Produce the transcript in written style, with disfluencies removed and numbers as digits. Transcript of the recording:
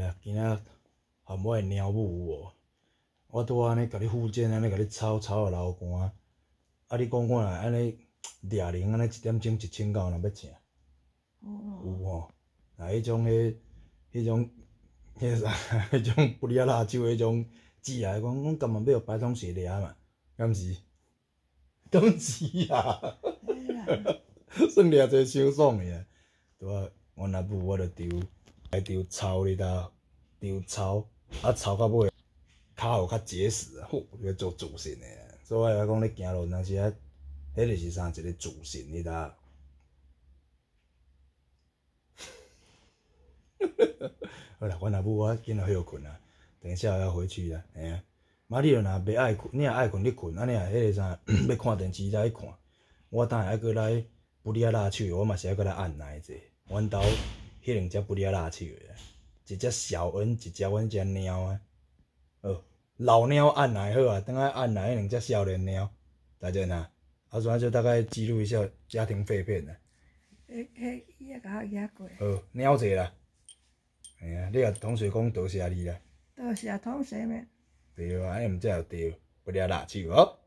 啊，今仔含我的猫母有无？我拄安尼甲你复健，安尼甲你操到流汗，啊！你讲我若安尼掠铃，安尼1点钟1,900若要请？有吼，啊，迄种啥，迄种不离啊辣椒迄种籽啊，讲干嘛要白同学掠嘛？敢毋是？当时啊，算掠者伤爽诶啊！拄啊，阮阿母我着丢草你搭，丢草，啊草到尾骹有较结实啊，要做自信诶啊！所以我来讲，你行路当时啊，迄就是啥一个自信你搭。好啦，阮阿母我紧要休困啊，等一下要回去啦，嘿啊。妈，你若袂爱困，你若爱困你困，安尼啊，迄个啥要看电视才去看。我等下还阁来不离啊辣手，我嘛是还阁来按捺者。阮兜迄2只不离啊辣手诶，一只小恩，一只阮只猫啊。好，老猫按捺好啊，等下按捺迄2只少年猫，知影呐？啊，所以就大概记录一下家庭废片啊。 伊也甲我举过。 好，猫者啦。嘿啊，你甲同学讲多谢你啦。 多谢同学们。 对啊，安尼毋则就对，不离啊辣手哦。